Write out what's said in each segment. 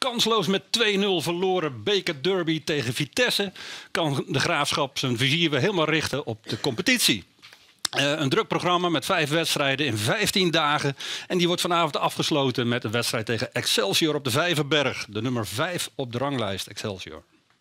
kansloos met 2-0 verloren bekerderby tegen Vitesse kan de Graafschap zijn vizier weer helemaal richten op de competitie. Een druk programma met 5 wedstrijden in 15 dagen. En die wordt vanavond afgesloten met een wedstrijd tegen Excelsior op de Vijverberg. De nummer 5 op de ranglijst, Excelsior.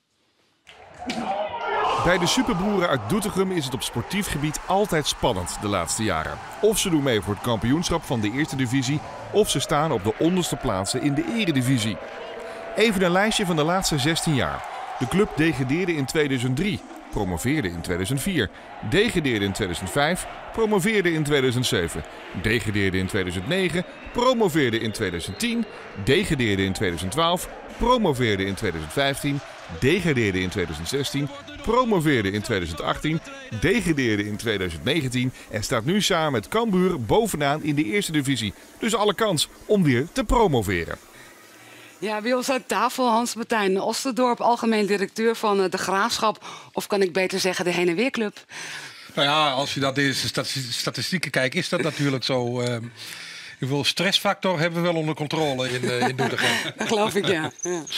Bij de Superboeren uit Doetinchem is het op sportief gebied altijd spannend de laatste jaren. Of ze doen mee voor het kampioenschap van de eerste divisie, of ze staan op de onderste plaatsen in de eredivisie. Even een lijstje van de laatste 16 jaar. De club degradeerde in 2003, promoveerde in 2004, degradeerde in 2005, promoveerde in 2007, degradeerde in 2009, promoveerde in 2010, degradeerde in 2012, promoveerde in 2015, degradeerde in 2016, promoveerde in 2018, degradeerde in 2019 en staat nu samen met Cambuur bovenaan in de eerste divisie. Dus alle kans om weer te promoveren. Ja, bij ons aan tafel Hans-Martijn Osterdorp, algemeen directeur van de Graafschap. Of kan ik beter zeggen de Heen en Weerclub? Nou ja, als je naar deze statistieken kijkt, is dat natuurlijk zo. Hoeveel stressfactor hebben we wel onder controle in Doetinchem. Dat geloof ik, ja.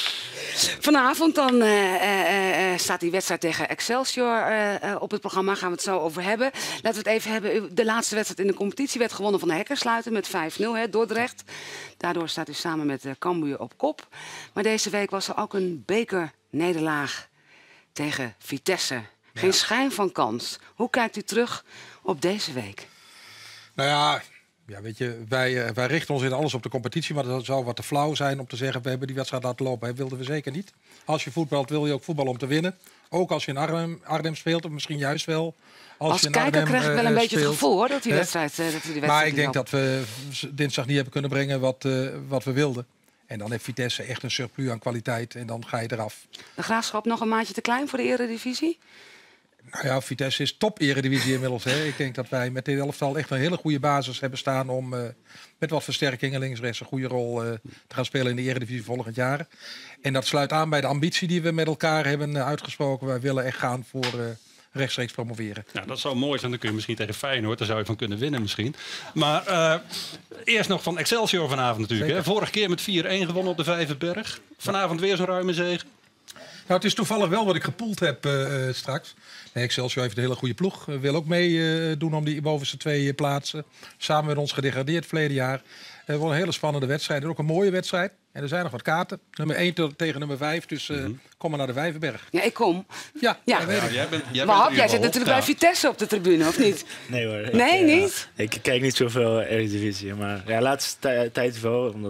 Vanavond dan staat die wedstrijd tegen Excelsior op het programma. Gaan we het zo over hebben. Laten we het even hebben. De laatste wedstrijd in de competitie werd gewonnen van de Hekkersluiten met 5-0, Dordrecht. Daardoor staat u samen met Cambuur op kop. Maar deze week was er ook een bekernederlaag tegen Vitesse. Geen schijn van kans. Hoe kijkt u terug op deze week? Nou ja, weet je, wij richten ons in alles op de competitie. Maar dat zou wat te flauw zijn om te zeggen, we hebben die wedstrijd laten lopen. Dat wilden we zeker niet. Als je voetbalt, wil je ook voetballen om te winnen. Ook als je in Arnhem speelt, of misschien juist wel. Als kijker krijg ik wel een beetje het gevoel hoor, dat die wedstrijd Maar ik denk dat we dinsdag niet hebben kunnen brengen wat we wilden. En dan heeft Vitesse echt een surplus aan kwaliteit en dan ga je eraf. De Graafschap nog een maatje te klein voor de eredivisie? Nou ja, Vitesse is top eredivisie inmiddels. Hè. Ik denk dat wij met dit elftal echt een hele goede basis hebben staan om met wat versterkingen links-rechts een goede rol te gaan spelen in de eredivisie volgend jaar. En dat sluit aan bij de ambitie die we met elkaar hebben uitgesproken. Wij willen echt gaan voor rechtstreeks promoveren. Ja, dat zou mooi zijn. Dan kun je misschien tegen Feyenoord, daar zou je van kunnen winnen misschien. Maar eerst nog van Excelsior vanavond natuurlijk. Hè. Vorige keer met 4-1 gewonnen op de Vijverberg. Vanavond weer zo'n ruime zege. Nou, het is toevallig wel wat ik gepoeld heb straks. Nee, Excelsior heeft een hele goede ploeg. Wil ook meedoen om die bovenste 2 plaatsen. Samen met ons gedegradeerd verleden jaar. Het wordt een hele spannende wedstrijd. En ook een mooie wedstrijd. En er zijn nog wat kaarten. Nummer 1 tegen nummer 5. Dus kom maar naar de Vijverberg. Ja, ik kom. Ja. Jij zit natuurlijk bij Vitesse op de tribune, of niet? Nee hoor. Nee, niet? Ik kijk niet zoveel Eredivisie. Maar ja, laatste tijd wel. Omdat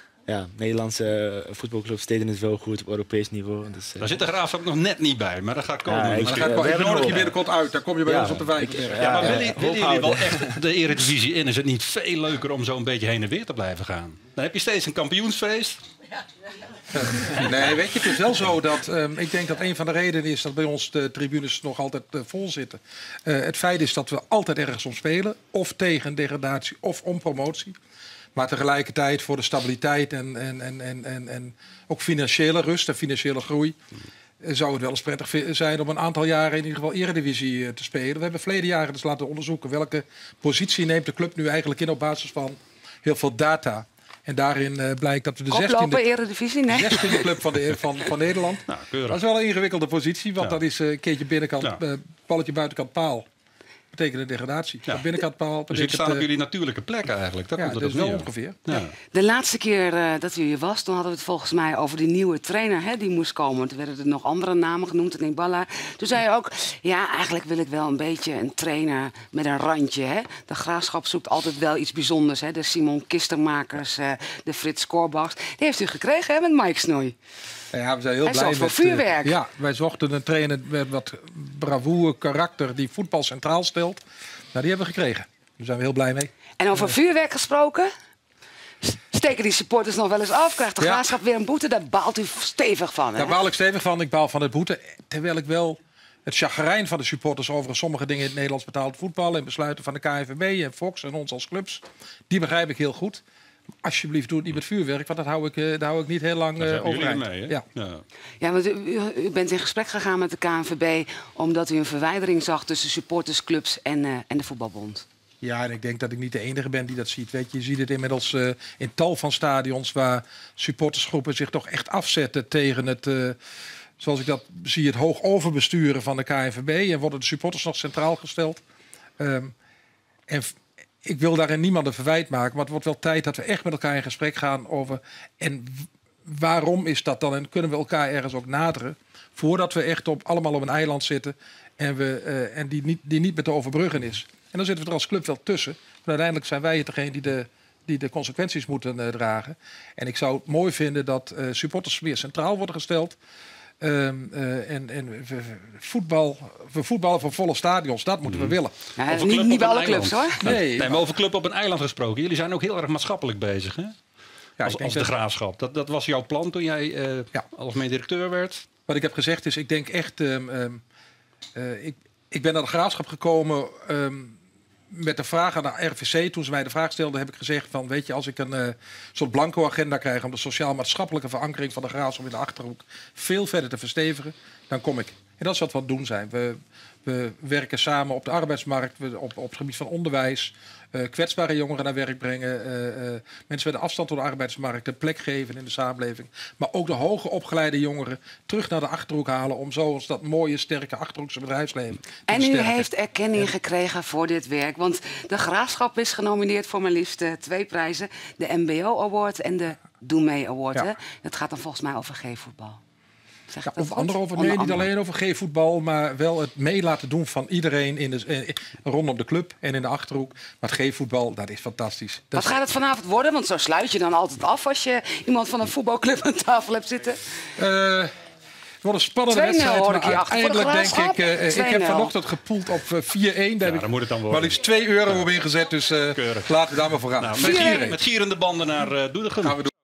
Nederlandse voetbalclubs deden het wel goed op Europees niveau. Dus, daar zit de Graafschap nog net niet bij, maar dat gaat komen. Maar ik nodig je binnenkort uit. Dan kom je bij ons op de Vijverberg. Maar willen jullie wel echt de Eredivisie in? Is het niet veel leuker om zo een beetje heen en weer te blijven gaan? Dan heb je steeds een kampioensfeest. Nee, weet je, het is wel zo dat ik denk dat een van de redenen is dat bij ons de tribunes nog altijd vol zitten. Het feit is dat we altijd ergens om spelen. Of tegen degradatie of om promotie. Maar tegelijkertijd voor de stabiliteit en ook financiële rust en financiële groei zou het wel eens prettig zijn om een aantal jaren in ieder geval Eredivisie te spelen. We hebben verleden jaren dus laten onderzoeken welke positie neemt de club nu eigenlijk in op basis van heel veel data. En daarin blijkt dat we de 16e club van Nederland. Nou, dat is wel een ingewikkelde positie, want dat is een keertje binnenkant, balletje buitenkant paal. Betekent de degradatie. Ja. Binnenkant paal dus ik sta op jullie natuurlijke plek eigenlijk. Dat komt dat is wel ongeveer. Ja. De laatste keer dat u hier was, toen hadden we het volgens mij over die nieuwe trainer die moest komen. Toen werden er nog andere namen genoemd, en Balla. Toen zei je ook, ja, eigenlijk wil ik wel een beetje een trainer met een randje. Hè. De Graafschap zoekt altijd wel iets bijzonders. Hè. De Simon Kistermakers, de Frits Korbachs. Die heeft u gekregen hè, met Mike Snoei. Ja, we zijn heel blij voor vuurwerk. Wij zochten een trainer met wat bravoure, karakter die voetbal centraal stelt. Nou, die hebben we gekregen. Daar zijn we heel blij mee. En over vuurwerk gesproken? Steken die supporters nog wel eens af? Krijgt de Graafschap weer een boete? Daar baalt u stevig van. Hè? Daar baal ik stevig van. Ik baal van het boete. Terwijl ik wel het chagrijn van de supporters over sommige dingen in het Nederlands betaald voetbal en besluiten van de KNVB en Fox en ons als clubs, die begrijp ik heel goed. Alsjeblieft, doe het niet met vuurwerk, want daar hou ik niet heel lang overeind. Ja, want u bent in gesprek gegaan met de KNVB omdat u een verwijdering zag tussen supportersclubs en de voetbalbond. Ja, en ik denk dat ik niet de enige ben die dat ziet. Weet je ziet het inmiddels in tal van stadions waar supportersgroepen zich toch echt afzetten tegen het, zoals ik dat zie, het hoog overbesturen van de KNVB. En worden de supporters nog centraal gesteld. Ik wil daarin niemand een verwijt maken, maar het wordt wel tijd dat we echt met elkaar in gesprek gaan over en waarom is dat dan? En kunnen we elkaar ergens ook naderen voordat we echt allemaal op een eiland zitten en die niet meer te overbruggen is. En dan zitten we er als club wel tussen. Maar uiteindelijk zijn wij het degene die de consequenties moeten dragen. En ik zou het mooi vinden dat supporters meer centraal worden gesteld. We voetballen voor volle stadions, dat moeten we willen. Ja, niet bij alle clubs hoor. Nee, maar over club op een eiland gesproken. Jullie zijn ook heel erg maatschappelijk bezig, hè? Ja, als de Graafschap. Dat was jouw plan toen jij algemeen directeur werd? Wat ik heb gezegd is, ik denk echt... Ik ben naar de Graafschap gekomen met de vraag aan de RVC. Toen ze mij de vraag stelden, heb ik gezegd van... weet je, als ik een soort blanco agenda krijg... om de sociaal-maatschappelijke verankering van de Graafschap in de Achterhoek... veel verder te verstevigen, dan kom ik. En dat is wat we aan het doen zijn. We werken samen op de arbeidsmarkt, op het gebied van onderwijs... kwetsbare jongeren naar werk brengen. Mensen met een afstand tot de arbeidsmarkt een plek geven in de samenleving. Maar ook de hoger opgeleide jongeren terug naar de Achterhoek halen... om zo ons dat mooie, sterke Achterhoekse bedrijfsleven te En u versterken. heeft erkenning gekregen voor dit werk. Want de Graafschap is genomineerd voor maar liefst 2 prijzen. De MBO Award en de Doe Mee Award. Ja. Hè? Het gaat dan volgens mij over G-voetbal. Zeg ik dat Of goed? andere over, Onder nee, niet andere. alleen over G-voetbal, maar wel het mee laten doen van iedereen rondom de club en in de Achterhoek. Maar het G-voetbal, dat is fantastisch. Wat gaat het vanavond worden? Want zo sluit je dan altijd af als je iemand van een voetbalclub aan tafel hebt zitten. Het wordt een spannende 2-0 wedstrijd, hoor maar ik hier achter. Voor de uiteindelijk denk ik... Graafschap? ik heb 2-0. vanochtend gepoeld op 4-1. Daar heb ik dan moet het dan worden. maar liefst €2 op ingezet, dus Keurig. laten we daar maar voor gaan. Nou, Met iedereen. met gierende banden naar Doetinchem. Gaan we doen.